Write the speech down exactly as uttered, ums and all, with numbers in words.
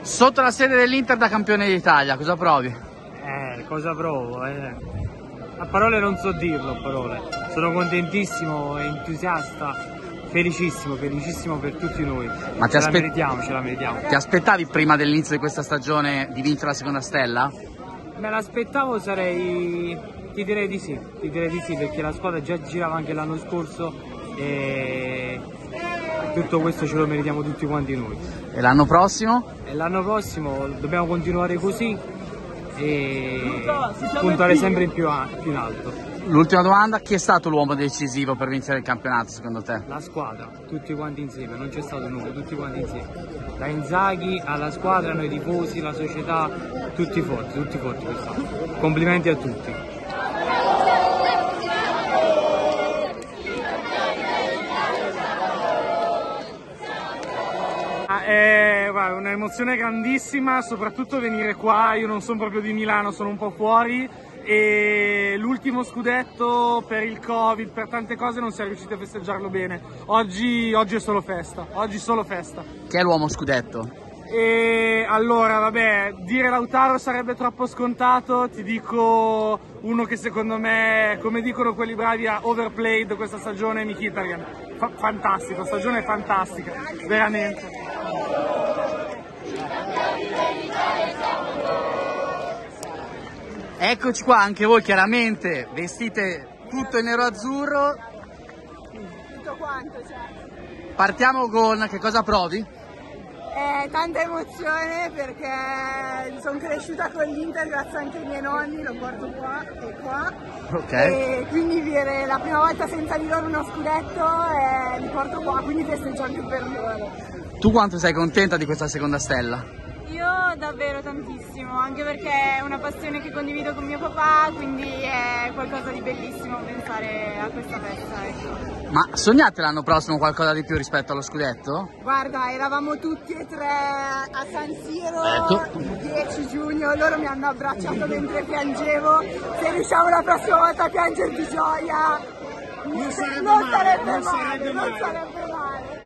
Sotto la sede dell'Inter da campione d'Italia, cosa provi? Eh, cosa provo? Eh? A parole non so dirlo, a parole. Sono contentissimo, entusiasta, felicissimo, felicissimo per tutti noi. Ma ti ce aspe... la meritiamo, ce la meritiamo. Ti aspettavi prima dell'inizio di questa stagione di vincere la seconda stella? Me l'aspettavo, sarei... ti direi di sì, ti direi di sì, perché la squadra già girava anche l'anno scorso e tutto questo ce lo meritiamo tutti quanti noi. E l'anno prossimo? E l'anno prossimo dobbiamo continuare così e puntare sempre in più, a... più in alto. L'ultima domanda, chi è stato l'uomo decisivo per vincere il campionato secondo te? La squadra, tutti quanti insieme, non c'è stato nulla, tutti quanti insieme. Da Inzaghi alla squadra, noi tifosi, la società, tutti forti, tutti forti quest'anno. Complimenti a tutti. È un'emozione grandissima, soprattutto venire qua. Io non sono proprio di Milano, sono un po' fuori e l'ultimo scudetto per il Covid, per tante cose non si è riusciti a festeggiarlo bene. Oggi, oggi è solo festa, oggi solo festa. Chi è l'uomo scudetto? E allora, vabbè, dire Lautaro sarebbe troppo scontato, ti dico uno che secondo me, come dicono quelli bravi, ha overplayed questa stagione, Mkhitaryan. Fa fantastico, stagione fantastica, veramente. Eccoci qua, anche voi chiaramente vestite tutto in nero-azzurro. Tutto quanto, cioè. Partiamo con che cosa provi? Eh, tanta emozione perché sono cresciuta con l'Inter grazie anche ai miei nonni, lo porto qua e qua. Ok. E quindi vivere la prima volta senza di loro uno scudetto eh, li porto qua, quindi festeggio anche per loro. Tu quanto sei contenta di questa seconda stella? Io davvero tantissimo, anche perché è una passione che condivido con mio papà, quindi è qualcosa di bellissimo pensare a questa festa, ecco. Ma sognate l'anno prossimo qualcosa di più rispetto allo scudetto? Guarda, eravamo tutti e tre a San Siro Ecco. il dieci giugno, loro mi hanno abbracciato mentre piangevo. Se riusciamo la prossima volta a piangere di gioia, non sarebbe, non male, sarebbe male, non sarebbe male.